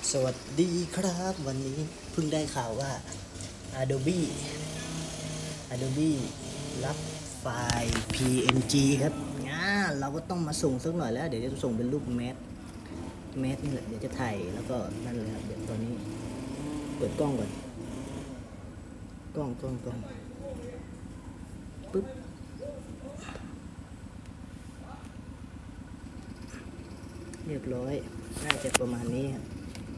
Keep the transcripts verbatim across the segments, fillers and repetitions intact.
สวัสดีครับวันนี้เพิ่งได้ข่าวว่า Adobe Adobe รับไฟล์ พี เอ็น จี ครับอ่าเราก็ต้องมาส่งสักหน่อยแล้วเดี๋ยวจะส่งเป็นรูปแมสแมสนี่แหละเดี๋ยวจะถ่ายแล้วก็นั่นเลยครับเดี๋ยวตอนนี้เปิดกล้องก่อนกล้องกล้องกล้องปึ๊บเรียบร้อยน่าจะประมาณนี้ครับ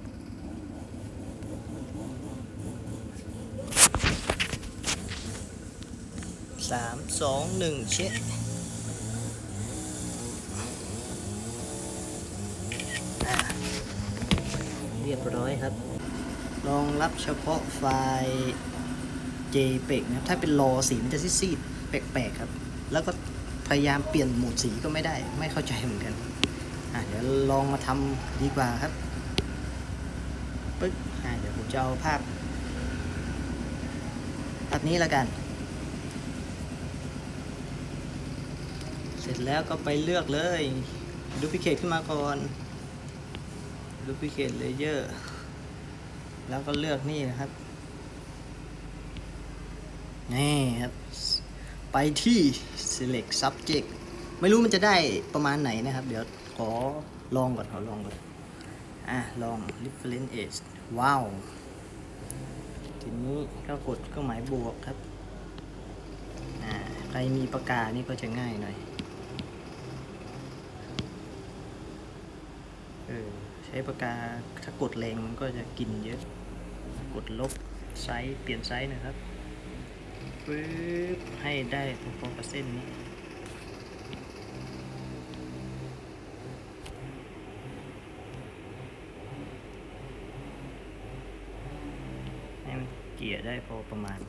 สามสองหนึ่งเช็คเรียบร้อยครับรองรับเฉพาะไฟล์ เจ พี อี จี นะครับถ้าเป็นรอสีมันจะซีดๆแปลกๆครับแล้วก็พยายามเปลี่ยนโหมดสีก็ไม่ได้ไม่เข้าใจเหมือนกันอ่ะเดี๋ยวลองมาทำดีกว่าครับปึ๊บอ่ะเดี๋ยวผมจะเอาภาพภาพนี้แล้วกันเสร็จแล้วก็ไปเลือกเลยดูพิเคทขึ้นมาก่อนดูพิเคทเลเยอร์แล้วก็เลือกนี่นะครับ นี่ครับไปที่ select subject ไม่รู้มันจะได้ประมาณไหนนะครับเดี๋ยวขอลองก่อนขอลองก่อนอ่ะลอง reference age ว้าวทีนี้ก็กดเครื่องหมายบวกครับอ่าใครมีปากกานี่ก็จะง่ายหน่อยเออใช้ปากกาถ้ากดแรงมันก็จะกินเยอะกดลบไซส์เปลี่ยนไซส์นะครับปึ๊บให้ได้พอๆกับเส้นนี้ให้มันเกี่ยได้พอประมาณ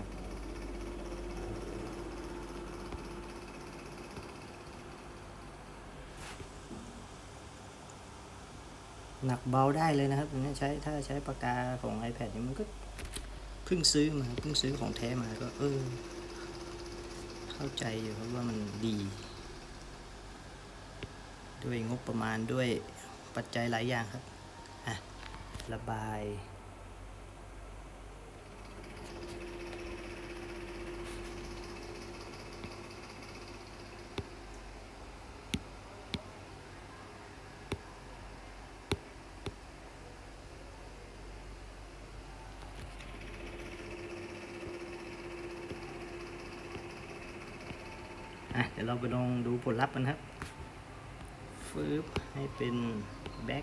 หนักเบาได้เลยนะครับนี่ใช้ถ้าใช้ปากกาของ iPad นี่มันก็เพิ่งซื้อมาเพิ่งซื้อของแท้มาก็เออเข้าใจอยู่ครับว่ามันดีด้วยงบประมาณด้วยปัจจัยหลายอย่างครับอ่ะระบายอ่ะเดี๋ยวเราไปลองดูผลลัพธ์กันครับฟืบให้เป็นแบ็ค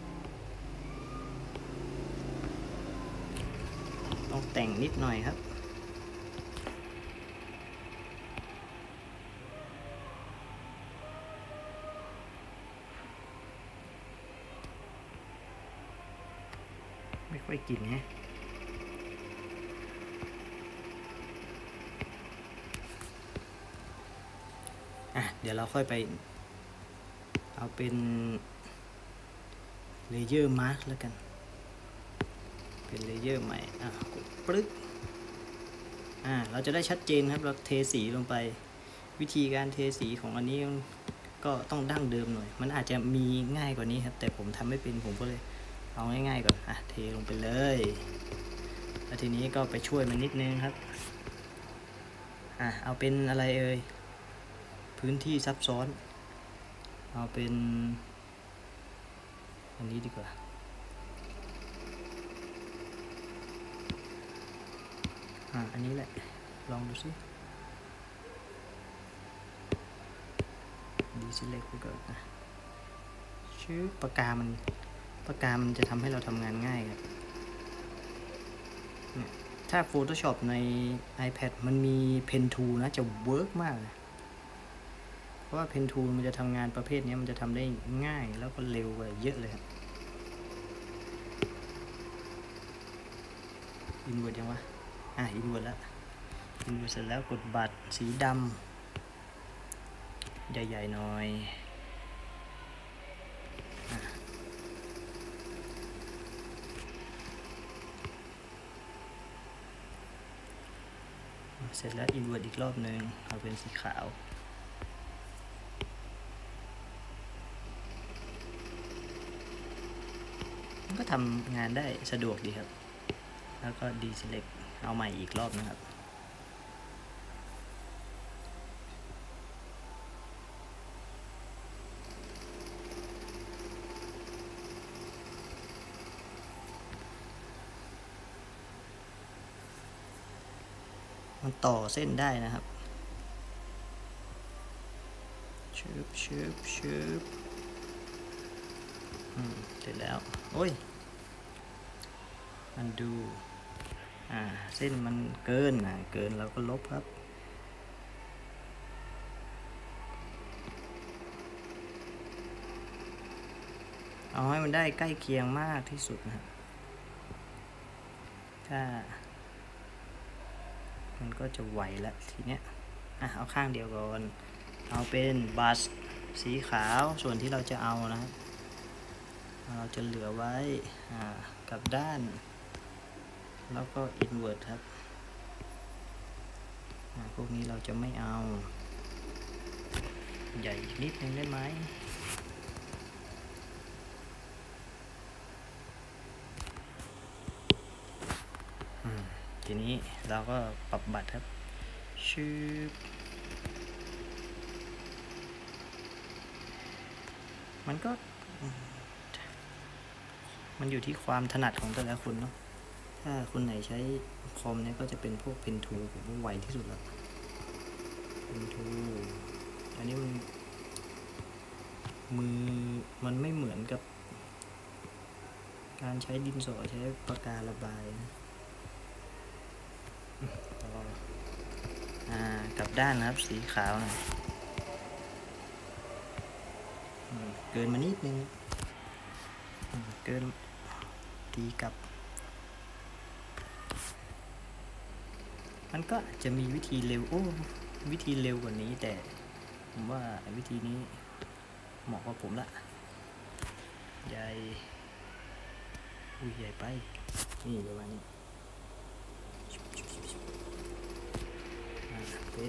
ต้องแต่งนิดหน่อยครับไม่ค่อยกินฮะอ่ะเดี๋ยวเราค่อยไปเอาเป็นเลเยอร์มาร์กแล้วกันเป็นเลเยอร์ใหม่อ่ะกดปึ๊กอ่าเราจะได้ชัดเจนครับเราเทสีลงไปวิธีการเทสีของอันนี้ก็ต้องดั้งเดิมหน่อยมันอาจจะมีง่ายกว่านี้ครับแต่ผมทำไม่เป็นผมก็เลยเอาง่ายๆก่อนอ่ะเทลงไปเลยแล้วทีนี้ก็ไปช่วยมันนิดนึงครับอ่ะเอาเป็นอะไรเอ่ยพื้นที่ซับซ้อนเอาเป็นอันนี้ดีกว่าอ่ะอันนี้แหละลองดูสิดีซิเล็กไปก่อนอ่ะชื่อปากกามันปากกามันจะทำให้เราทำงานง่ายครับถ้า Photoshop ใน iPad มันมี Pen Tool นะจะเวิร์กมากเลยเพราะว่า Pen Tool มันจะทำงานประเภทนี้มันจะทำได้ง่ายแล้วก็เร็วกว่าเยอะเลยครับอินเวอร์ยังวะอ่ะอินเวอร์แล้วอินเวอร์เสร็จแล้วกดบัตรสีดำใหญ่ๆหน่อยเสร็จแล้วอินเวอร์อีกรอบหนึ่งเอาเป็นสีขาวมันก็ทำงานได้สะดวกดีครับแล้วก็ deselect เอาใหม่อีกรอบนะครับมันต่อเส้นได้นะครับชืบชืบชืบอืมเสร็จแล้วโอ้ยมันดูอ่าเส้นมันเกินอ่าเกินเราก็ลบครับเอาให้มันได้ใกล้เคียงมากที่สุดนะครับถ้ามันก็จะไหวแล้วทีเนี้ยอ่ะเอาข้างเดียวก่อนเอาเป็นบัสสีขาวส่วนที่เราจะเอานะครับเราจะเหลือไว้กับด้านแล้วก็ invert ครับพวกนี้เราจะไม่เอาใหญ่นิดนึงได้ไหมทีนี้เราก็ปรับบัตรครับชื่อมันก็มันอยู่ที่ความถนัดของแต่ละคนเนาะถ้าคนไหนใช้คอมเนี่ยก็จะเป็นพวก Pen ทู ผมว่าไวที่สุดแล้ว Pen ทู อันนี้มันมือมันไม่เหมือนกับการใช้ดินสอใช้ปากการะบายนะกับด้านนะครับสีขาวนะเกินมานิดนึงเกินตีกับมันก็จะมีวิธีเร็วโอ้วิธีเร็วกว่านี้แต่ผมว่าวิธีนี้เหมาะกับผมละใหญ่อุ้ยใหญ่ไปนี่ประมาณนี้เป็น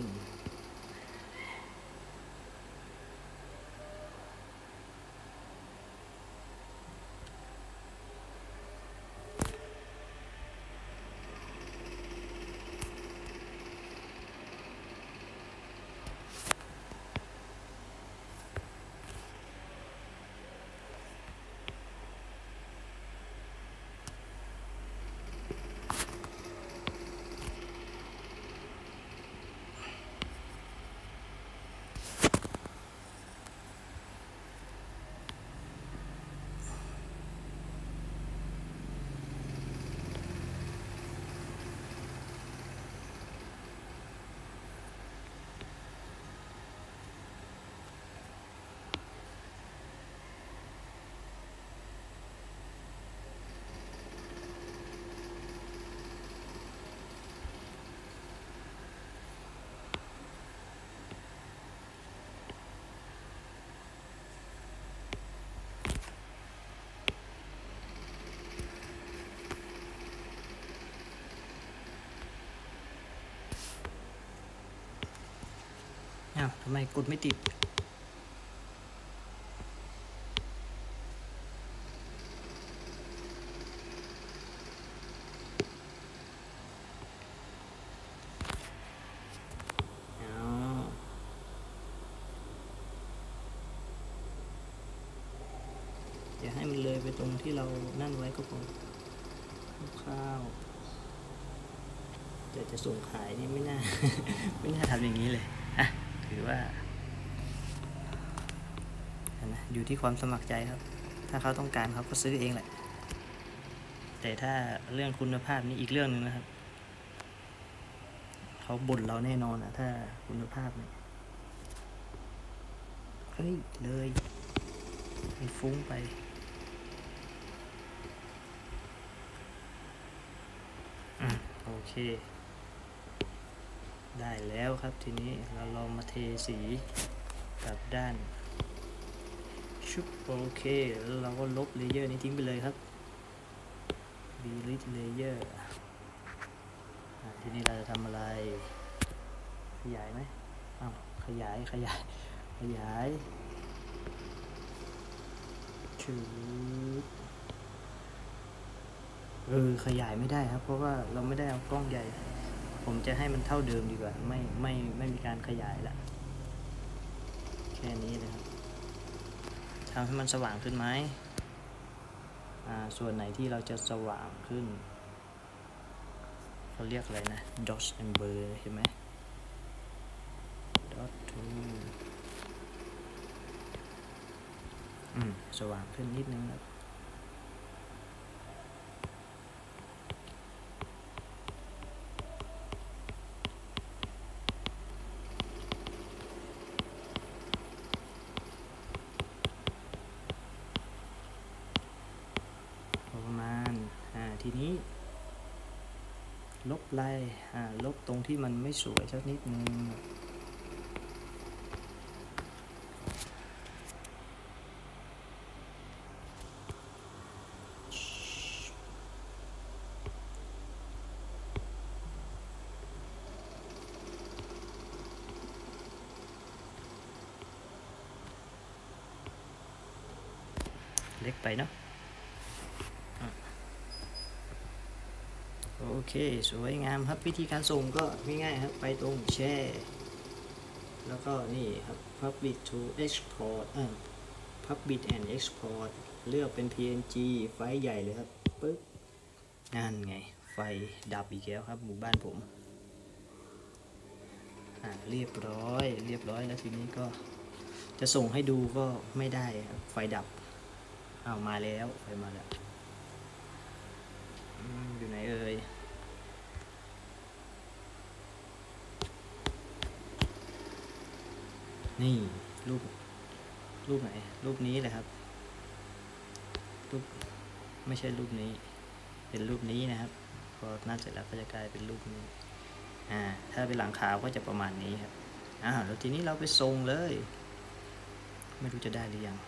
อ้าวทำไมกดไม่ติดอย่าให้มันเลยไปตรงที่เรานั่นไว้ก็พอข้าวแต่จะส่งขายนี่ไม่น่า ไม่น่าทำอย่างนี้เลยอ่ะถือว่านะอยู่ที่ความสมัครใจครับถ้าเขาต้องการเขาก็ซื้อเองแหละแต่ถ้าเรื่องคุณภาพนี่อีกเรื่องนึงนะครับเขาบ่นเราแน่นอนนะถ้าคุณภาพเนี่ยเฮ้ยเลยมันฟุ้งไปอ่ะโอเคได้แล้วครับทีนี้เราลองมาเทสีกับด้านชุบโอเคแล้วเราก็ลบเลเยอร์นี้ทิ้งไปเลยครับ delete layer ทีนี้เราจะทำอะไรขยายไหมอ้าวขยายขยายขยายชืบเออขยายไม่ได้ครับเพราะว่าเราไม่ได้เอากล้องใหญ่ผมจะให้มันเท่าเดิมดีกว่าไม่ไม่ไม่มีการขยายละแค่นี้เลยครับทำให้มันสว่างขึ้นไหมอ่าส่วนไหนที่เราจะสว่างขึ้นเขาเรียกอะไรนะ dot and blur เห็นไหม dot to อืมสว่างขึ้นนิดนึงครับประมาณอ่าทีนี้ลบลายอ่าลบตรงที่มันไม่สวยสักนิดนึงเล็กไปเนาะโอเคสวยงามครับวิธีการส่งก็ง่ายๆครับไปตรงแชร์แล้วก็นี่ครับ public to export อ่า public and export เลือกเป็น พี เอ็น จี ไฟล์ใหญ่เลยครับปึ๊บนั่นไงไฟดับอีกแล้วครับหมู่บ้านผมอ่าเรียบร้อยเรียบร้อยแล้วทีนี้ก็จะส่งให้ดูก็ไม่ได้ครับไฟดับเอามาแล้วไฟมาแล้วอยู่ไหนเอ่ยนี่รูปรูปไหนรูปนี้แหละครับรูปไม่ใช่รูปนี้เป็นรูปนี้นะครับพอนั่นเสร็จแล้วก็จะกลายเป็นรูปนี้อ่าถ้าเป็นหลังคาก็จะประมาณนี้ครับอ้าวแล้วทีนี้เราไปทรงเลยไม่รู้จะได้หรือยัง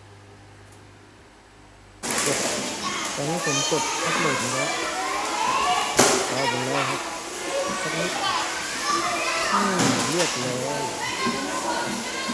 ตอนนี้ผมกดอัปโหลดแล้วก็ไปแล้วครับสักนิดเรียบร้อย